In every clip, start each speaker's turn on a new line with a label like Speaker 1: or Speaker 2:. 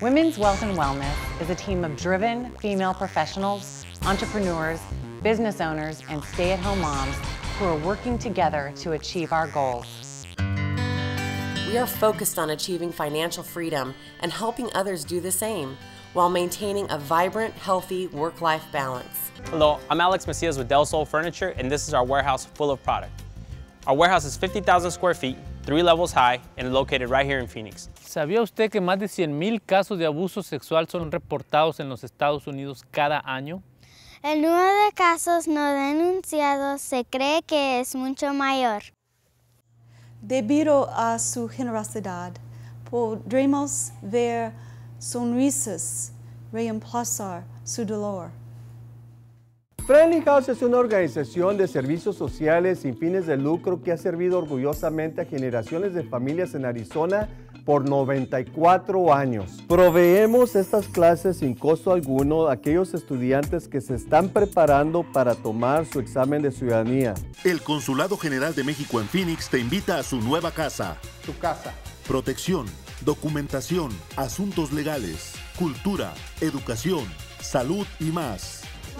Speaker 1: Women's Wealth and Wellness is a team of driven female professionals, entrepreneurs, business owners, and stay-at-home moms who are working together to achieve our goals.
Speaker 2: We are focused on achieving financial freedom and helping others do the same while maintaining a vibrant, healthy work-life balance.
Speaker 3: Hello, I'm Alex Macias with Del Sol Furniture, and this is our warehouse full of product. Our warehouse is 50,000 square feet, 3 levels high, and located right here in Phoenix.
Speaker 4: ¿Sabía usted que más de 100,000 casos de abuso sexual son reportados en los Estados Unidos cada año?
Speaker 5: El número de casos no denunciados se cree que es mucho mayor.
Speaker 6: Debido a su generosidad, podremos ver sonrisas reemplazar su dolor.
Speaker 7: Friendly House es una organización de servicios sociales sin fines de lucro que ha servido orgullosamente a generaciones de familias en Arizona por 94 años. Proveemos estas clases sin costo alguno a aquellos estudiantes que se están preparando para tomar su examen de ciudadanía.
Speaker 8: El Consulado General de México en Phoenix te invita a su nueva casa.
Speaker 9: Tu casa.
Speaker 8: Protección, documentación, asuntos legales, cultura, educación, salud y más.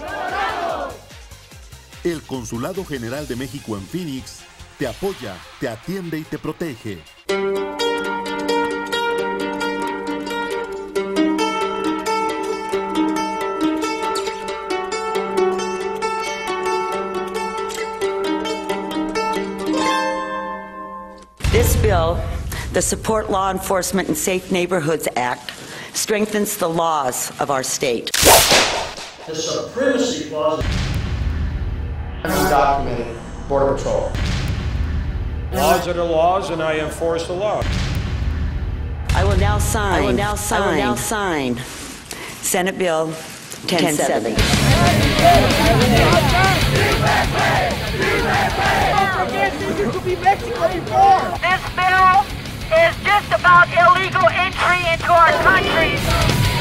Speaker 8: El Consulado General de México en Phoenix te apoya, te atiende y te protege.
Speaker 10: This bill, the Support Law Enforcement and Safe Neighborhoods Act, strengthens the laws of our state.
Speaker 9: The Supremacy Clause. Undocumented Border Patrol.
Speaker 11: Laws are the laws, and I enforce the law.
Speaker 10: I will now sign Senate Bill 1070.
Speaker 12: This bill is just about illegal entry into our country.